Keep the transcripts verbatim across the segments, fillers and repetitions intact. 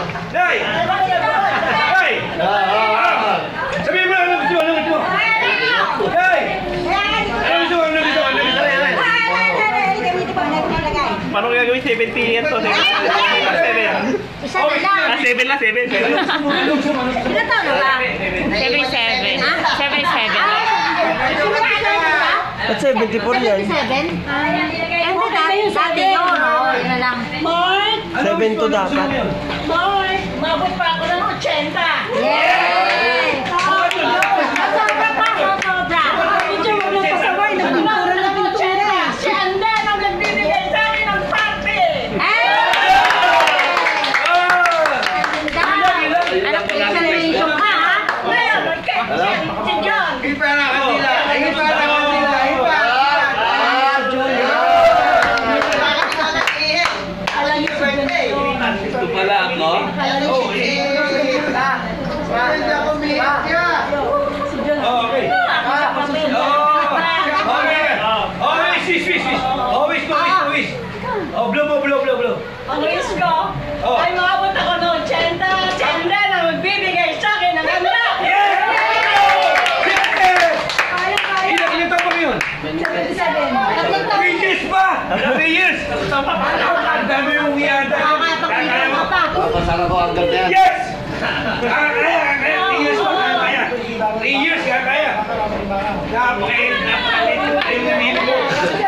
Day! Day! Sabihin mo lang, ano gusto mo? Ano gusto mo? Day! Ano gusto mo? Ano gusto mo? Ano gusto mo? Paano kaya gawin? seventy yan to. seven. Ah, seven lang, seven. Ilan taon na ba? seven seven. seven seven. At seventy-four yan. seventy-seven? Eh, hindi dati. Dati yun. Oo, yun na lang. Mark! seven to dapat. Mark! Mabot pa ako ng eighty. Yay! Sobra pa, sobra. Medyo wag lang pasaway. Nagpintura na pintura. Si Anda ang nagbibigay sa akin ng party. Anak, celebration ka, ha? Ngayon, si John. Ipa na kanila! Ipa na kanila! Ipa! Alam niyo si John. Ito pala ako? Oo, eh. Si John. Oh, okay. Oh, okay. Oh, wish, wish, wish, wish. Oh, wish ko, wish ko, wish. Oh, blow mo, blow, blow, blow. Ang wish ko Oh. ay maabot ako ng eighty. Si Anda na magbibigay sa akin ng anak. Yeah! Ilan, ilan taon pa ngayon? seventy-seven. Three years pa! Three years! Ang dami yung yata. Nakakapagpita mo pa. Papasara ko ang ganda yan. Yes! Kaya, kaya, kaya. Three years pa, kaya, kaya. Three years, kaya, kaya. Napakain, napakain. Ayun na nilo mo.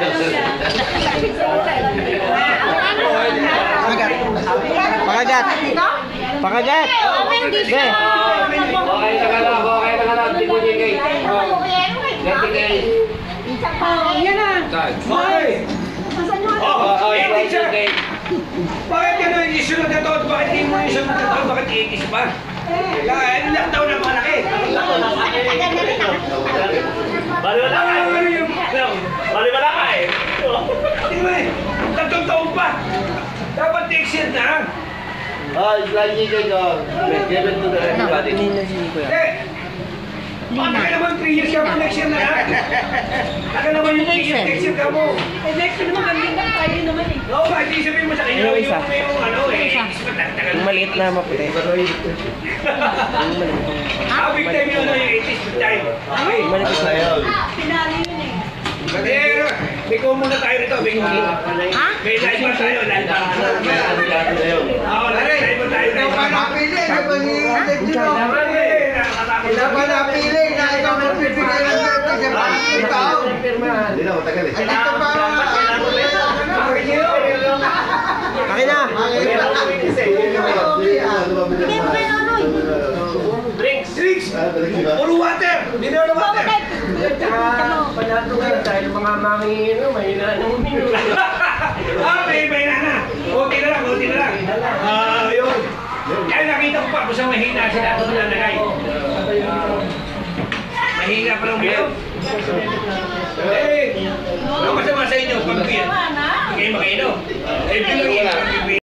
Pakagat. Pakagat. Be. Okay na ka lang, okay na ka lang. Hindi mo nigay. Dati kay... Yan na. Okay. Oh, eighties siya. Bakit gano'n yung issue ng taon? Bakit hindi mo yung issue ng taon? Bakit eighties pa? Kaya, ilang taon na malaki? Bali wala ka eh. Bali wala ka eh. Hindi mo eh. Tatlong taon pa. Dapat next year na. Ah, lagi kayo. Give it to the everybody. Eh, baka ka naman three years ka mo next year na lang. Baka naman yung three years next year ka mo. Eh, next year naman, gandang lang tayo naman eh. Oo, kahit di sabihin mo sa kanya, Yung yung, isa. yung ano eh. Tagal- Yung maliit na maputi. Yung maliit. Ah, big time yun, ano, yung eighties, big time. Okay. Yung maliit. Pinali yun eh. Eh, biko muna tayo rito, biko muna. Ha? May live pa tayo, live pa. Oo, live pa tayo. Live pa. Napili, nagpag-iintay dito. Dapat napili na ikaw magbibigay ng birthday sa mga tao. Hindi na, matagal eh. Andito pa. Akin na. Drinks! Drinks! Puro water! Hindi na water! Panato ka dahil mga manginginom, mahina ng uminom. Ah, may may na. Kunti na lang, kunti na lang. Ah, yun. Kaya nakita ko pa kung saan mahina sila doon na nagay. Mahina pa lang uminom. Eh, ano masama sa inyo pag beer? Hindi kayo makainom. Eh, beer lang